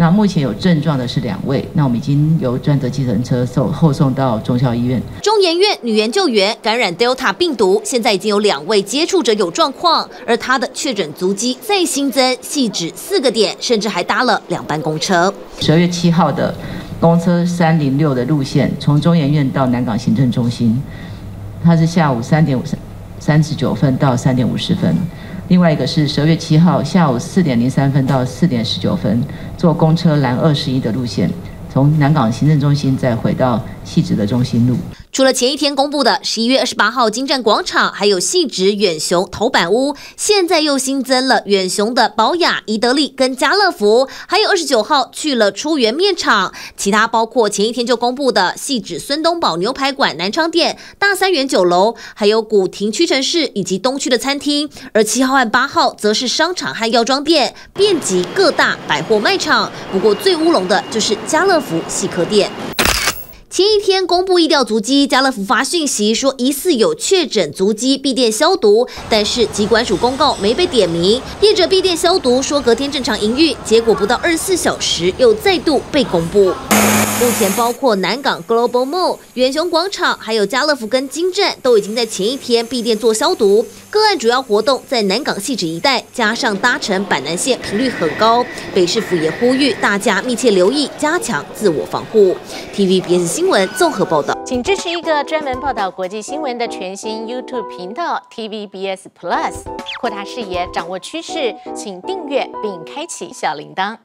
那目前有症状的是2位，那我们已经由专责计程车后送到中校医院。 中研院女研究员感染 Delta 病毒，现在已经有2位接触者有状况，而她的确诊足迹再新增，细指4个点，甚至还搭了2班公车。 12月7号的公车306的路线，从中研院到南港行政中心，它是下午3点39分到3点50分。另外一个是12月7号下午4点03分到4点19分，坐公车蓝21的路线，从南港行政中心再回到汐止的中心路。 除了前一天公布的11月28号金站广场，还有汐止远雄头版屋，现在又新增了远雄的宝雅、宜得利跟家乐福，还有29号去了出源面场，其他包括前一天就公布的汐止孙东宝牛排馆南昌店、大三元酒楼，还有古亭屈臣氏以及东区的餐厅，而7号和8号则是商场和药妆店，遍及各大百货卖场。不过最乌龙的就是家乐福细客店。前一天公布疫调足迹，家乐福发讯息说疑似有确诊足迹，闭店消毒，但是疾管署公告没被点名，业者闭店消毒，说隔天正常营运，结果不到24小时又再度被公布。目前包括南港 Global Mall、远雄广场，还有家乐福跟金站，都已经在前一天闭店做消毒。个案主要活动在南港汐止一带，加上搭乘板南线频率很高，北市府也呼吁大家密切留意，加强自我防护。TVBS 新闻综合报道， 请支持一个专门报道国际新闻的全新 YouTube 频道 TVBS Plus， 扩大视野，掌握趋势，请订阅并开启小铃铛。